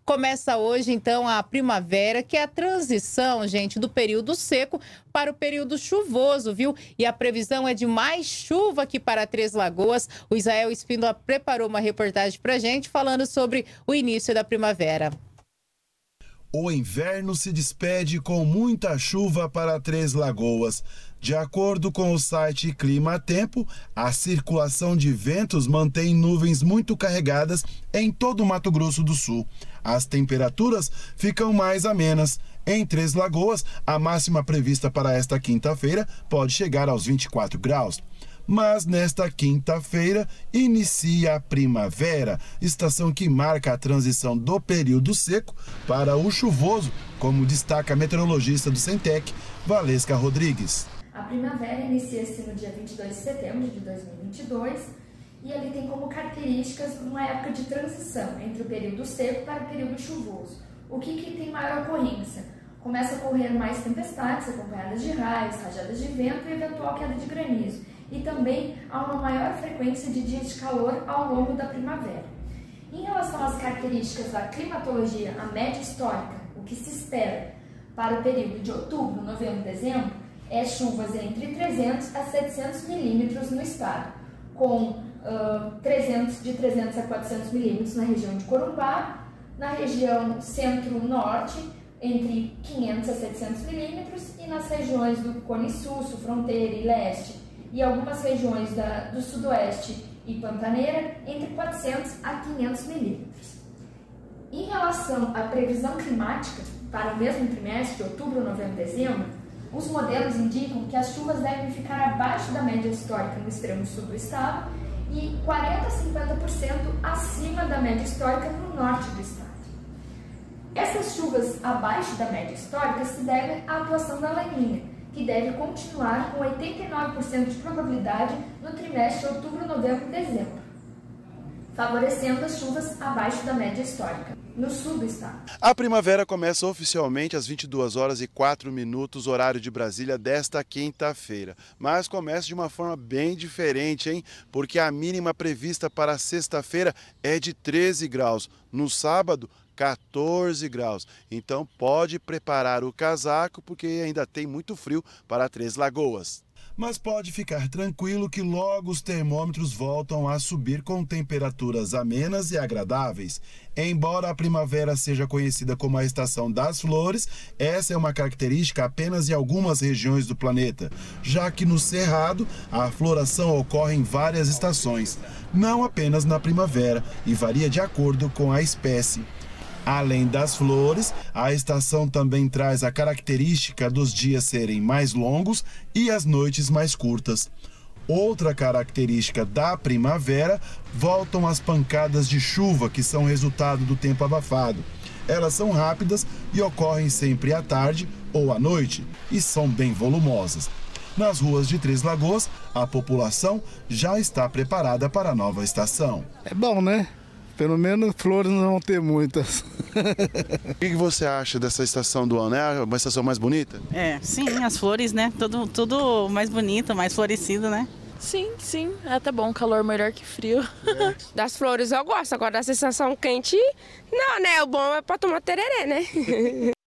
Começa hoje, então, a primavera, que é a transição, gente, do período seco para o período chuvoso, viu? E a previsão é de mais chuva aqui para Três Lagoas. O Israel Espíndola preparou uma reportagem pra gente falando sobre o início da primavera. O inverno se despede com muita chuva para Três Lagoas. De acordo com o site Clima Tempo, a circulação de ventos mantém nuvens muito carregadas em todo o Mato Grosso do Sul. As temperaturas ficam mais amenas. Em Três Lagoas, a máxima prevista para esta quinta-feira pode chegar aos 24 graus. Mas nesta quinta-feira inicia a primavera, estação que marca a transição do período seco para o chuvoso, como destaca a meteorologista do Centec, Valesca Rodrigues. A primavera inicia-se no dia 22 de setembro de 2022 e ali tem como características uma época de transição entre o período seco para o período chuvoso. O que tem maior ocorrência? Começa a ocorrer mais tempestades acompanhadas de raios, rajadas de vento e eventual queda de granizo. E também há uma maior frequência de dias de calor ao longo da primavera. Em relação às características da climatologia, a média histórica, o que se espera para o período de outubro, novembro e dezembro, é chuvas entre 300 a 700 milímetros no estado, com de 300 a 400 milímetros na região de Corumbá, na região centro-norte, entre 500 a 700 milímetros, e nas regiões do Cone Sul, Sul Fronteira e Leste, e algumas regiões do Sudoeste e Pantaneira, entre 400 a 500 milímetros. Em relação à previsão climática para o mesmo trimestre, de outubro, novembro e dezembro, os modelos indicam que as chuvas devem ficar abaixo da média histórica no extremo sul do estado e 40 a 50% acima da média histórica no norte do estado. Essas chuvas abaixo da média histórica se devem à atuação da La Niña, que deve continuar com 89% de probabilidade no trimestre de outubro, novembro e dezembro, favorecendo as chuvas abaixo da média histórica no sul do estado. A primavera começa oficialmente às 22h04, horário de Brasília, desta quinta-feira. Mas começa de uma forma bem diferente, hein? Porque a mínima prevista para sexta-feira é de 13 graus. No sábado, 14 graus. Então pode preparar o casaco porque ainda tem muito frio para Três Lagoas. Mas pode ficar tranquilo que logo os termômetros voltam a subir com temperaturas amenas e agradáveis. Embora a primavera seja conhecida como a estação das flores, essa é uma característica apenas em algumas regiões do planeta, já que no Cerrado a floração ocorre em várias estações, não apenas na primavera, e varia de acordo com a espécie. Além das flores, a estação também traz a característica dos dias serem mais longos e as noites mais curtas. Outra característica da primavera voltam as pancadas de chuva, que são resultado do tempo abafado. Elas são rápidas e ocorrem sempre à tarde ou à noite e são bem volumosas. Nas ruas de Três Lagoas, a população já está preparada para a nova estação. É bom, né? Pelo menos flores não vão ter muitas. O que você acha dessa estação do ano? É uma estação mais bonita? Sim, as flores, né? Tudo mais bonito, mais florescido, né? Sim, é até bom, calor melhor que frio. Das flores eu gosto, agora da sensação quente, não, né? O bom é pra tomar tereré, né?